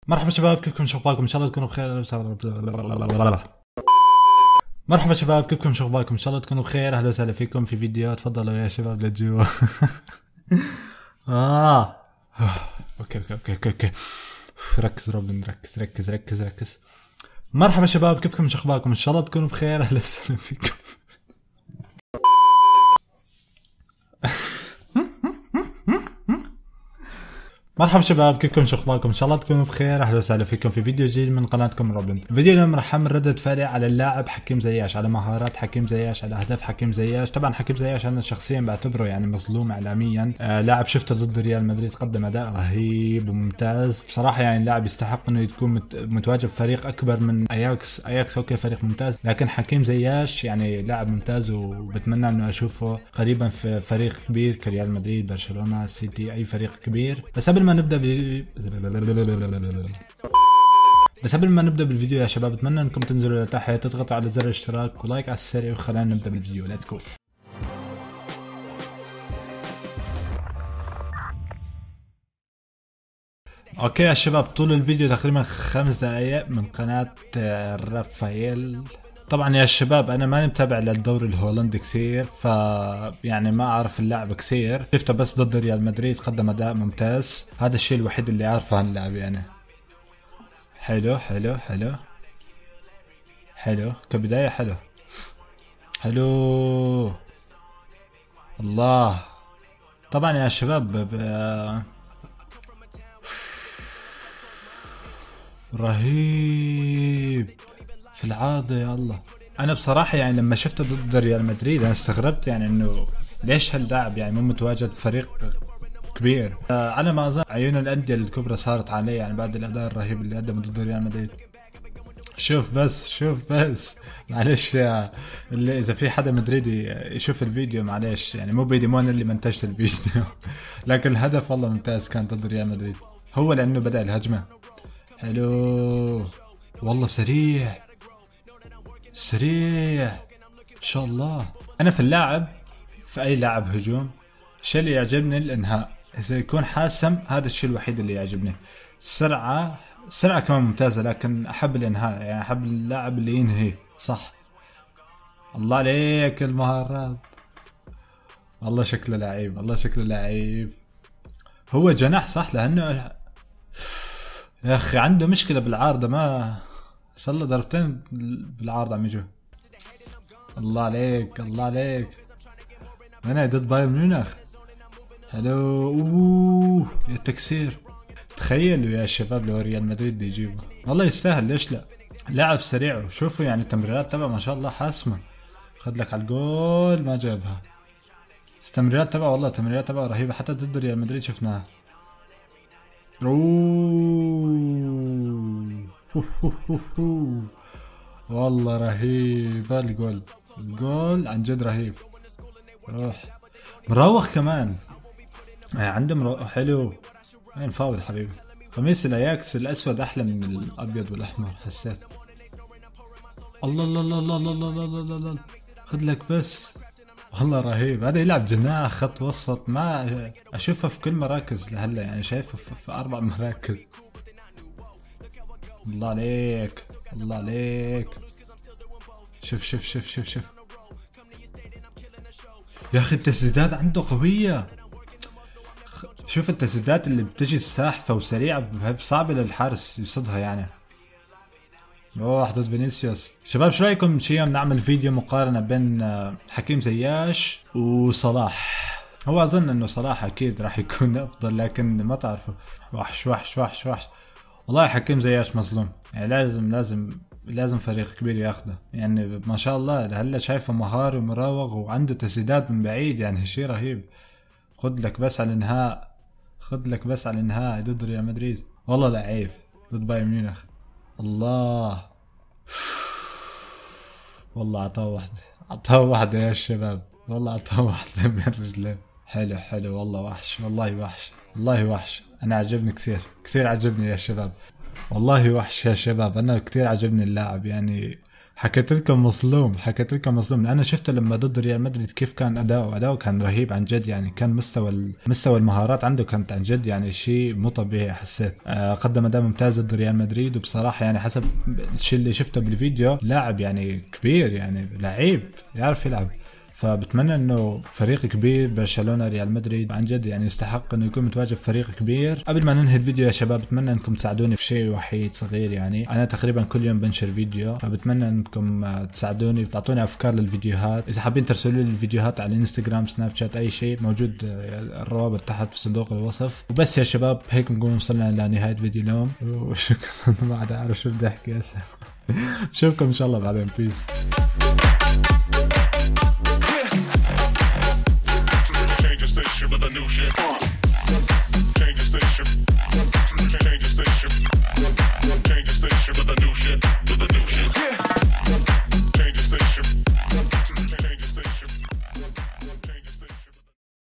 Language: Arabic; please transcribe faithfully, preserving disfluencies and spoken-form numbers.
مرحبا شباب، كيفكم؟ شو اخباركم؟ ان شاء الله تكونوا بخير. مرحبا شباب، كيفكم؟ شو اخباركم؟ ان شاء الله تكونوا بخير. اهلا وسهلا فيكم في فيديو. تفضلوا يا شباب لجوا. اه اوكي اوكي اوكي اوكي اوكي ركز روبن، ركز ركز ركز ركز. مرحبا شباب، كيفكم؟ شو اخباركم؟ ان شاء الله تكونوا بخير. اهلا وسهلا فيكم. مرحبا شباب، كيفكم؟ شو اخباركم؟ ان شاء الله تكونوا بخير. اهلا وسهلا فيكم في فيديو جديد من قناتكم روبن. الفيديو اليوم راح اعمل ردة فعل على اللاعب حكيم زياش، على مهارات حكيم زياش، على اهداف حكيم زياش. طبعا حكيم زياش انا شخصيا بعتبره يعني مظلوم اعلاميا. آه لاعب شفته ضد ريال مدريد قدم اداء رهيب وممتاز بصراحه، يعني اللاعب يستحق انه يكون مت... متواجد فريق اكبر من اياكس. اياكس اوكي فريق ممتاز، لكن حكيم زياش يعني لاعب ممتاز، وبتمنى انه اشوفه قريبا في فريق كبير كريال مدريد، برشلونه، سيتي، اي فريق كبير. بس قبل ما نبدا ب... بس قبل ما نبدا بالفيديو يا شباب، اتمنى انكم تنزلوا لتحت تضغطوا على زر الاشتراك ولايك على السريع، وخلينا نبدا بالفيديو. ليتس جو. اوكي يا شباب، طول الفيديو تقريبا خمس دقائق من قناة رافائيل. طبعا يا شباب انا ماني متابع للدوري الهولندي كثير، ف يعني ما اعرف اللاعب كثير. شفته بس ضد ريال مدريد قدم اداء ممتاز، هذا الشيء الوحيد اللي اعرفه عن اللاعب يعني. حلو حلو حلو حلو كبداية، حلو حلو. الله. طبعا يا شباب ب... رهيب في العارضة يا الله. انا بصراحة يعني لما شفته ضد ريال مدريد انا استغربت، يعني انه ليش هاللاعب يعني مو متواجد فريق كبير. آه على ما اظن عيون الاندية الكبرى صارت عليه يعني بعد الاداء الرهيب اللي قدمه ضد ريال مدريد. شوف بس شوف بس معلش يا اللي اذا في حدا مدريدي يشوف الفيديو معلش، يعني مو بيدي، مو انا اللي منتجت الفيديو. لكن الهدف والله ممتاز كان ضد ريال مدريد، هو لانه بدأ الهجمة. حلو والله، سريع سريع ان شاء الله. انا في اللاعب، في اي لاعب هجوم، الشيء اللي يعجبني الانهاء، اذا يكون حاسم هذا الشيء الوحيد اللي يعجبني. السرعة السرعة كمان ممتازة، لكن احب الانهاء، يعني احب اللاعب اللي ينهي صح. الله عليك المهارات، والله شكله لعيب، والله شكله لعيب. هو جناح صح، لانه يا اخي عنده مشكلة بالعارضة، ما صار له ضربتين بالعارضة عم يجوا. الله عليك الله عليك. انا ضد بايرن ميونخ. حلو. اوه يا التكسير. تخيلوا يا شباب لو ريال مدريد بده يجيبه، والله يستاهل، ليش لا. لاعب سريع، وشوفوا يعني التمريرات تبعه ما شاء الله حاسمة. خد لك على الجول ما جابها. التمريرات تبعه والله التمريرات تبعه رهيبة، حتى ضد ريال مدريد شفناها. اوه والله رهيب الجول، الجول عن جد رهيب. روح مراوغ كمان، يعني عنده مراوغ حلو. وين فاول حبيبي؟ قميص الاياكس الاسود احلى من الابيض والاحمر حسيت. الله الله الله الله الله الله الله الله الله. خذ لك بس، والله رهيب. هذا يلعب جناح خط وسط، ما اشوفه في كل مراكز لهلا، يعني شايفه في, في اربع مراكز. الله عليك الله عليك. شوف شوف شوف شوف شوف يا اخي التسديدات عنده قوية. شوف التسديدات اللي بتجي ساحفة وسريعة، صعبة للحارس يصدها يعني. اوه ضد فينيسيوس. شباب شو رايكم شي يوم نعمل فيديو مقارنة بين حكيم زياش وصلاح؟ هو اظن انه صلاح اكيد راح يكون افضل، لكن ما تعرفوا. وحش وحش وحش وحش. والله حكيم زياش مظلوم، يعني لازم لازم لازم فريق كبير ياخده، يعني ما شاء الله هلا شايفه مهاري ومراوغ وعنده تسديدات من بعيد، يعني شيء رهيب. خد لك بس على الانهاء، خد لك بس على الانهاء ضد ريال مدريد، والله لعيب ضد بايرن ميونخ. الله والله عطاه واحدة، عطاه واحدة يا شباب، والله عطاه واحدة بين رجليه. حلو حلو والله وحش، والله وحش، والله وحش. انا عجبني كثير كثير، عجبني يا شباب، والله وحش يا شباب. انا كثير عجبني اللاعب، يعني حكيت لكم مظلوم، حكيت لكم مظلوم. انا شفته لما ضد ريال مدريد كيف كان اداؤه، اداؤه كان رهيب عن جد يعني. كان مستوى مستوى المهارات عنده كانت عن جد يعني شيء مو طبيعي. حسيت آه قدم اداء ممتاز ضد ريال مدريد، وبصراحه يعني حسب الشيء اللي شفته بالفيديو لاعب يعني كبير، يعني لعيب يعرف يلعب. فبتمنى انه فريق كبير برشلونه ريال مدريد عن جد يعني يستحق انه يكون متواجد في فريق كبير. قبل ما ننهي الفيديو يا شباب، بتمنى انكم تساعدوني في شيء وحيد صغير. يعني انا تقريبا كل يوم بنشر فيديو، فبتمنى انكم تساعدوني وتعطوني افكار للفيديوهات. اذا حابين ترسلوا لي الفيديوهات على الانستغرام، سناب شات، اي شيء، موجود الروابط تحت في صندوق الوصف. وبس يا شباب، هيك نكون وصلنا لنهايه فيديو اليوم، وشكرا. ما عاد اعرف شو بدي احكي هسه. اشوفكم ان شاء الله بعدين. بيس. Change the station with a new shit.